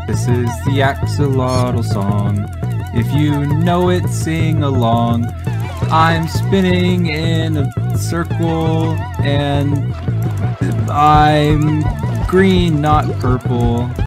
This is the axolotl song. If you know it, sing along. I'm spinning in a circle and I'm green, not purple.